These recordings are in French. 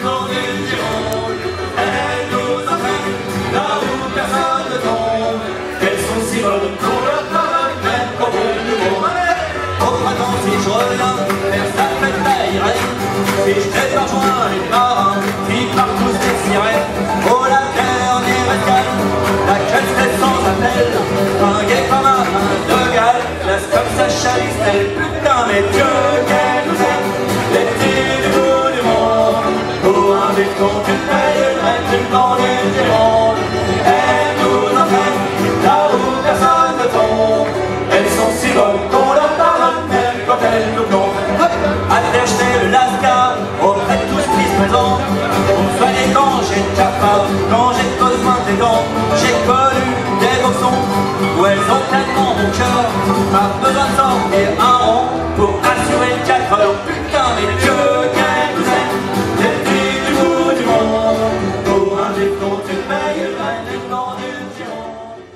camp du Gironde. Elle nous entraîne là où personne ne tombe. Elles sont si bonnes qu'on leur pardonne même quand on nous bombe. Au printemps si je reviens faire sa fête d'ailleurs, si je t'ai pas rejoint les marins qui partent tous des sirènes. Oh la terre en est la quête serait sans appel, un guet comme un de Galles, laisse comme sa chalistelle. Putain mais Dieu qu'elle nous aime, les petits du bout du monde. Pour un but qu'on te paye, même du camp du Gironde. Elle nous entraîne là où personne ne tombe. Elles sont si bonnes qu'on leur pardonne même quand elles nous plombent. Attacher le lascar auprès de tous qui se présentent. On soignait quand j'ai capable, quand j'ai besoin des dents. J'ai connu des boxons où elles ont tellement mon cœur, pas besoin de sortir un rond pour assurer 4 heures. Putain mais Dieu qu'elle nous aime, les filles du bout du monde. Pour un défaut tu payes les camps du Gironde.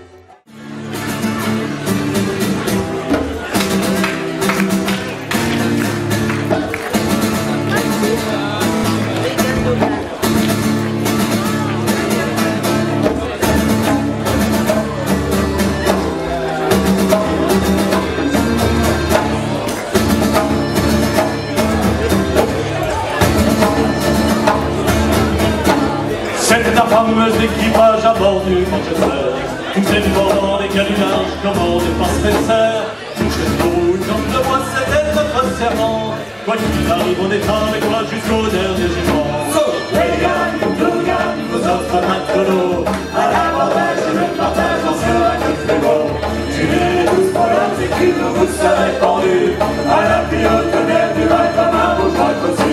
C'était un fameux équipage à bord du Manchester. Tous les bords des câlinages commandés par Spencer. Toucher le rouge comme le bois, c'était notre serment. Quoi qu'il arrive, on est avec toi jusqu'au dernier gigant. Reagan, Dougan, vous offre un matelot. À l'abordage et le partage, on sera que le plus beau. Tuez tous pour leurs équipes, vous serez pendus. À la plus haute mer du bain comme un bourgeois cossu.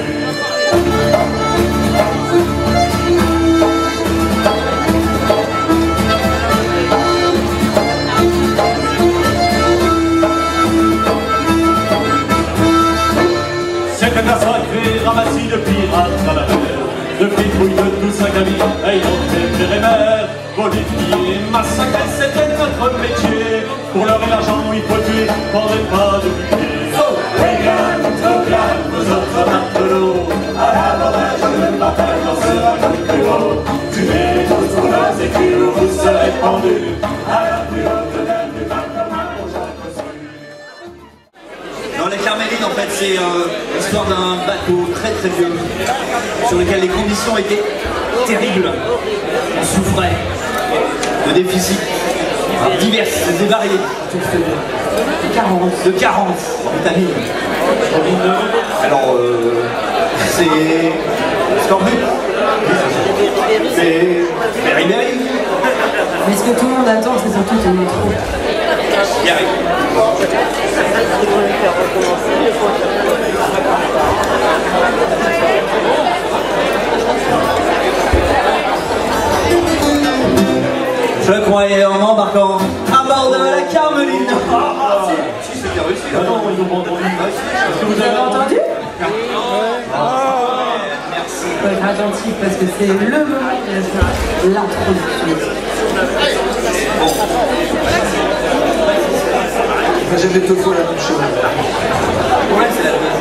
C'était un sacré ramassis de pirates à la mer, de fitrouilles de tous cinq amis ayant fait les mers. Voler, massacrer, c'était notre métier. Pour l'or et l'argent, il faut tuer, pendrait pas de piquer. Reagan, Dougan, vous autres matelots, à l'abordage, le partage, on sera le plus haut. Tuez tous pour leurs écus, vous serez pendus, à la plus haute mer du bain comme un bourgeois cossu. Dans les Carmélines, en fait, c'est l'histoire d'un bateau très très vieux sur lequel les conditions étaient terribles. On souffrait de déficits divers et variés. De carences en vitamines. Alors, c'est scorbut, c'est beriberi. Mais ce que tout le monde attend, c'est surtout ton métro. Y arrive. Je croyais en embarquant à bord de la Carmeline. Ah, si, c'était réussi. Ah non, ils n'ont pas entendu. Est-ce que vous avez entendu? Merci. Il faut être attentif parce que c'est le moment de l'introduction. Bon. J'ai fait 2 fois la même chose. Ouais, c'est la base.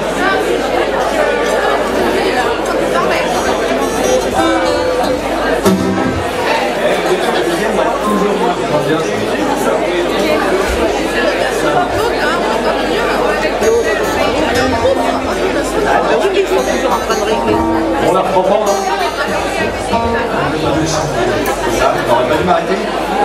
Toujours moins bien. Ils sont toujours en train de régler. On la reprend pas, hein. Ça, t'aurais pas dû m'arrêter.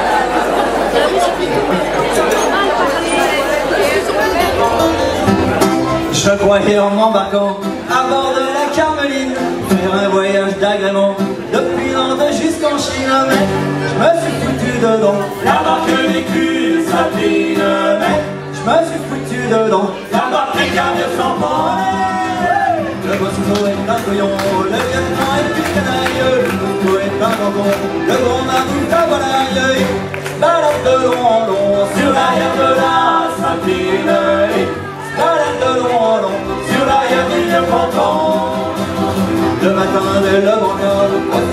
Je croyais en m'embarquant à bord de la Carmeline faire un voyage d'agrément depuis Nantes jusqu'en Chine. Mais je me suis foutu dedans, la barque des culs, sa pine. Mais je me suis foutu dedans, la barque des câbles sans pont. Le bosseau est un couillon, le lieutenant est plus canaille, le couteau est un canton, le grand mabout à volaille. Balade de long en long sur l'arrière de la Sainte-Ligne. Balade de long en long sur l'arrière du vieux ponton. Le matin dès le bancal,